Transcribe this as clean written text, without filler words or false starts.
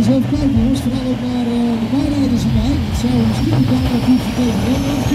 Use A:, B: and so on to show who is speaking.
A: eens even kijken jongens, vooral ook naar de bijrijders erbij. Het zou misschien niet allemaal goed vertellen.